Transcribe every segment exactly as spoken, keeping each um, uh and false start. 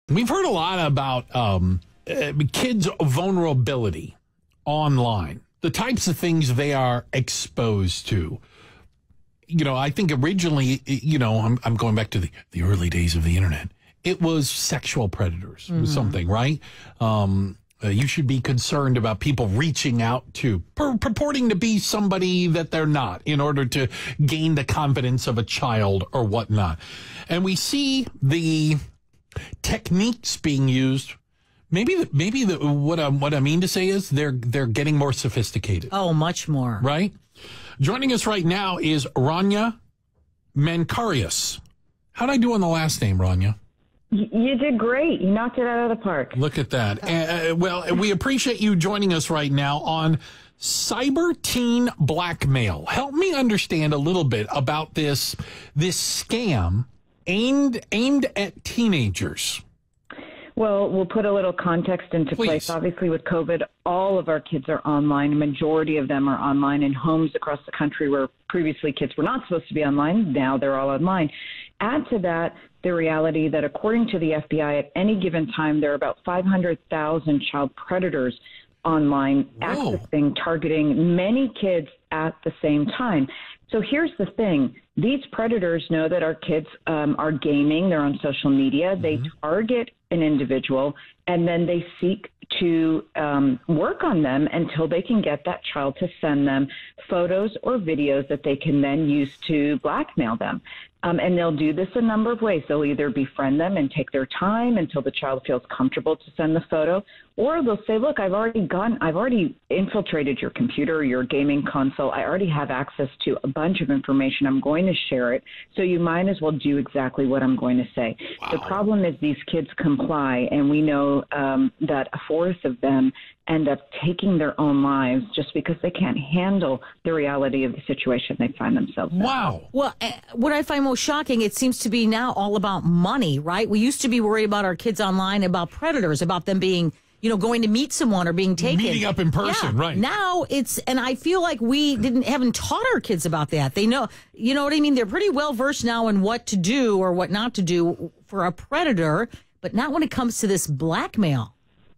We've heard a lot about um, uh, kids' vulnerability online, the types of things they are exposed to. You know, I think originally, you know, I'm, I'm going back to the, the early days of the internet. It was sexual predators, mm-hmm. was something, right? Um, uh, you should be concerned about people reaching out to, pur- purporting to be somebody that they're not in order to gain the confidence of a child or whatnot. And we see the techniques being used. Maybe the, maybe the, what I what I mean to say is they're they're getting more sophisticated. Oh, much more. Right? Joining us right now is Rania Mankarious. How'd I do on the last name, Rania? You did great. You knocked it out of the park. Look at that. Uh, well, we appreciate you joining us right now on cyber teen blackmail. Help me understand a little bit about this this scam aimed aimed at teenagers. Well, we'll put a little context into Please. place. Obviously, with COVID, all of our kids are online. A majority of them are online in homes across the country where previously kids were not supposed to be online. Now they're all online. Add to that the reality that according to the F B I, at any given time, there are about five hundred thousand child predators online Whoa. accessing, targeting many kids at the same time. So here's the thing. These predators know that our kids um, are gaming. They're on social media. Mm-hmm. They target an individual, and then they seek to um, work on them until they can get that child to send them photos or videos that they can then use to blackmail them. Um, and they'll do this a number of ways. They'll either befriend them and take their time until the child feels comfortable to send the photo, or they'll say, look, I've already gone, I've already infiltrated your computer, your gaming console. I already have access to a bunch of information. I'm going to share it. So you might as well do exactly what I'm going to say. Wow. The problem is these kids comply, and we know um, that a fourth of them end up taking their own lives just because they can't handle the reality of the situation they find themselves in. Wow. Well, uh, what I find most shocking, it seems to be now all about money, right? We used to be worried about our kids online, about predators, about them being, you know, going to meet someone or being taken. Meeting up in person, yeah. right. Now it's, and I feel like we didn't, haven't taught our kids about that. They know, you know what I mean? They're pretty well versed now in what to do or what not to do for a predator, but not when it comes to this blackmail.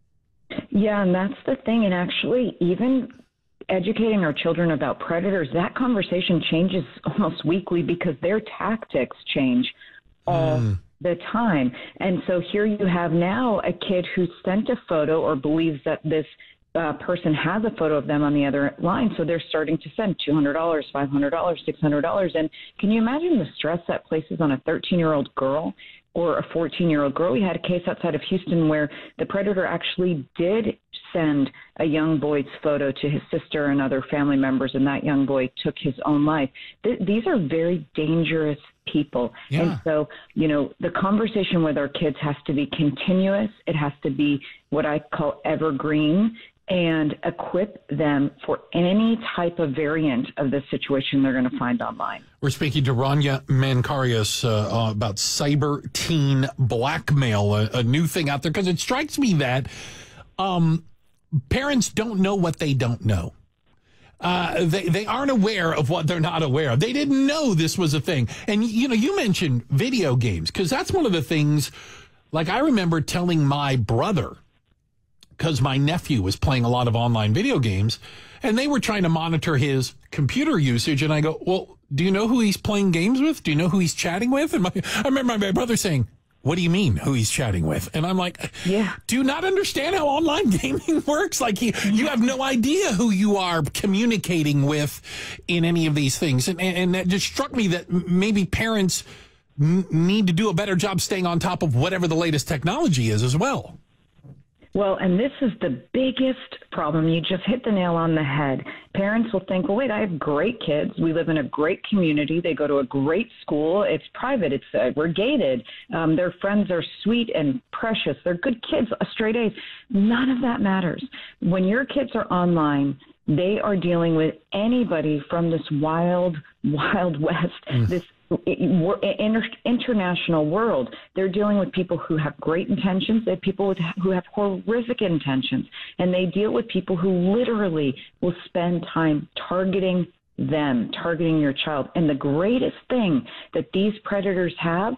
Yeah, and that's the thing. And actually, even educating our children about predators, that conversation changes almost weekly because their tactics change all mm. the time. And so here you have now a kid who sent a photo or believes that this uh, person has a photo of them on the other line. So they're starting to send two hundred dollars, five hundred dollars, six hundred dollars. And can you imagine the stress that places on a thirteen-year-old girl or a fourteen-year-old girl? We had a case outside of Houston where the predator actually did send a young boy's photo to his sister and other family members, and that young boy took his own life. Th- these are very dangerous people. Yeah. And so, you know, the conversation with our kids has to be continuous. It has to be what I call evergreen, and equip them for any type of variant of the situation they're going to find online. We're speaking to Rania Mankarious uh, uh, about cyber teen blackmail, a, a new thing out there, because it strikes me that um, parents don't know what they don't know. Uh, they, they aren't aware of what they're not aware of. They didn't know this was a thing. And, you know, you mentioned video games, because that's one of the things, like I remember telling my brother, because my nephew was playing a lot of online video games, and they were trying to monitor his computer usage. And I go, well, do you know who he's playing games with? Do you know who he's chatting with? And my, I remember my brother saying, what do you mean who he's chatting with? And I'm like, yeah. Do you not understand how online gaming works? Like, he, you have no idea who you are communicating with in any of these things. And, and, and that just struck me that maybe parents n- need to do a better job staying on top of whatever the latest technology is as well. Well, and this is the biggest problem. You just hit the nail on the head. Parents will think, well, wait, I have great kids. We live in a great community. They go to a great school. It's private. It's uh, we're gated. Um, their friends are sweet and precious. They're good kids, straight A's. None of that matters. When your kids are online, they are dealing with anybody from this wild, wild west, mm. this international world. They're dealing with people who have great intentions. They have people with, who have horrific intentions. And they deal with people who literally will spend time targeting them, targeting your child. And the greatest thing that these predators have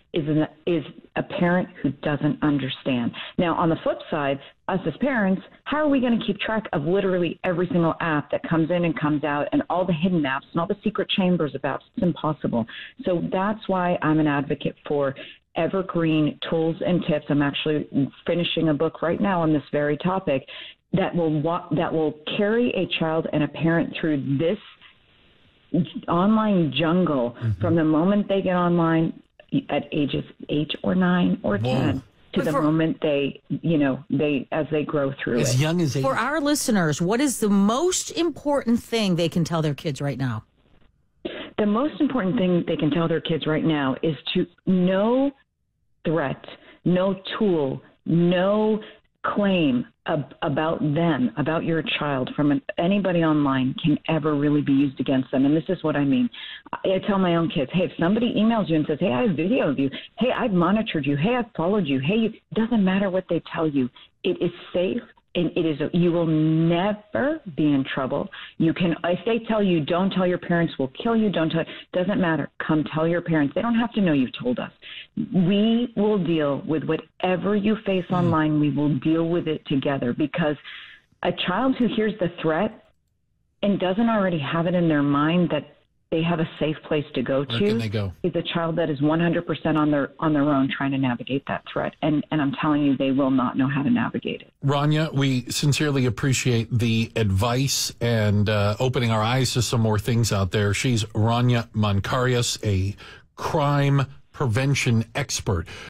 is an, is a parent who doesn't understand. Now, on the flip side, us as parents, how are we going to keep track of literally every single app that comes in and comes out and all the hidden apps and all the secret chambers of apps? It's impossible. So that's why I'm an advocate for evergreen tools and tips. I'm actually finishing a book right now on this very topic that will that will carry a child and a parent through this online jungle mm-hmm. from the moment they get online at ages eight or nine or Whoa. ten to but the for, moment they, you know, they as they grow through as it. young as eight. For our listeners, what is the most important thing they can tell their kids right now? The most important thing they can tell their kids right now is to no threat, no tool, no claim ab- about them, about your child from an, anybody online can ever really be used against them. And this is what I mean. I, I tell my own kids, hey, if somebody emails you and says, hey, I have video of you. Hey, I've monitored you. Hey, I've followed you. Hey, it doesn't matter what they tell you. It is safe. And it is, you will never be in trouble. You can, if they tell you, don't tell your parents, we'll kill you, don't tell, doesn't matter. Come tell your parents. They don't have to know you've told us. We will deal with whatever you face mm. online. We will deal with it together, because a child who hears the threat and doesn't already have it in their mind that they have a safe place to go Where to can they go? is a child that is one hundred percent on their on their own trying to navigate that threat. And, and I'm telling you, they will not know how to navigate it. Rania, we sincerely appreciate the advice and uh, opening our eyes to some more things out there. She's Rania Mankarious, a crime prevention expert.